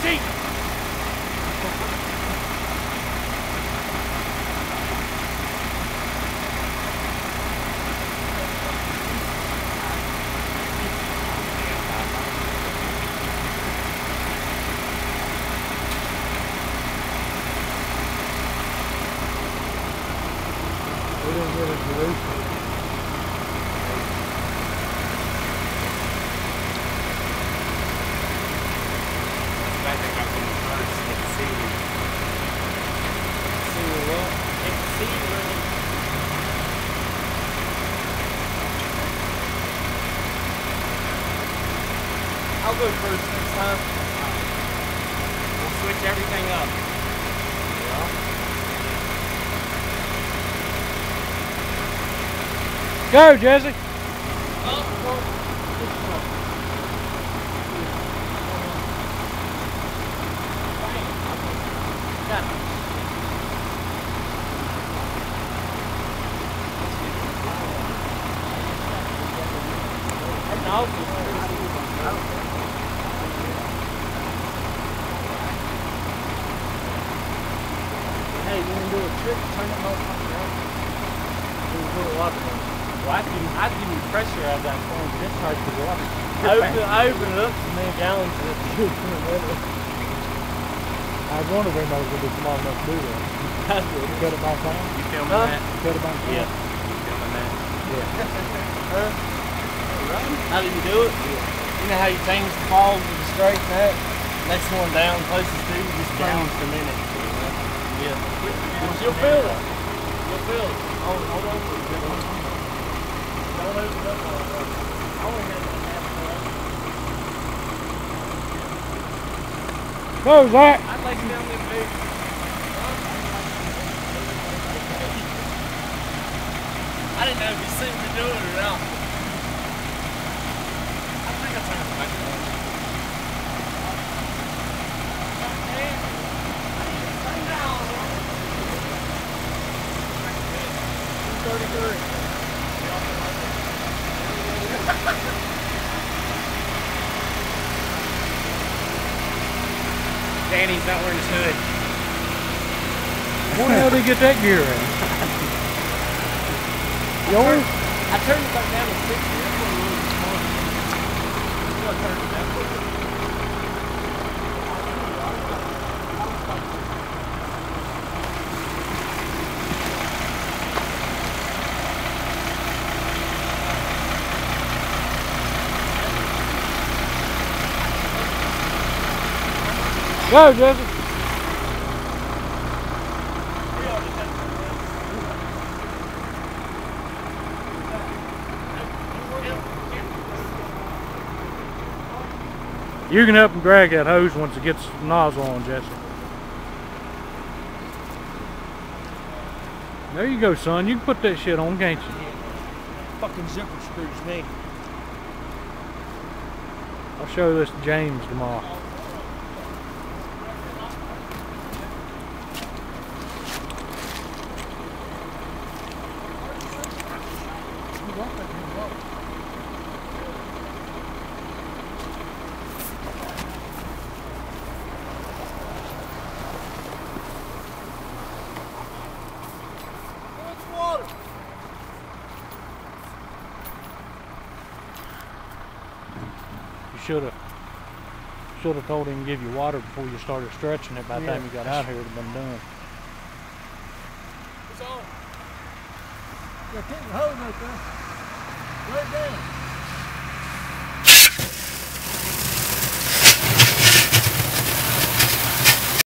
cheap. We didn't get a Jerusalem. I'll go first next time. We'll switch everything up. Go, Jesse. Hey, you want to do a trick? Turn it off on the ground. Do a little water. Well, I give you pressure out of that phone. This hurts the water. I open it up to many gallons of it. I was wondering if anybody would be smart enough to do that. That's good. Cut it by phone. You filming that? Cut it by phone. Yeah. You filming that? Yeah. How do you do it? Yeah. You know how you change the falls to the straight and that? Next one down, closest to you, just gallons per minute. Yeah. You'll feel it. You'll feel it. Hold on. Don't open up all the way. I only had that half Go, Zach. I'd like to down there big. I didn't know if you seemed to do it or not. I think I turned it back on. Danny's not wearing his hood. Where the hell did he get that gear in? Yours? I turned it back down to 60. That's what it was this morning. I turned it down. Go, Jesse. You can help him drag that hose once it gets the nozzle on, Jesse. There you go, son. You can put that shit on, can't you? Fucking zipper screws me. I'll show this to James tomorrow. You should have told him to give you water before you started stretching it. By the time you got out here, it would have been done. It's on. Yeah, keep the hose right there. Right down.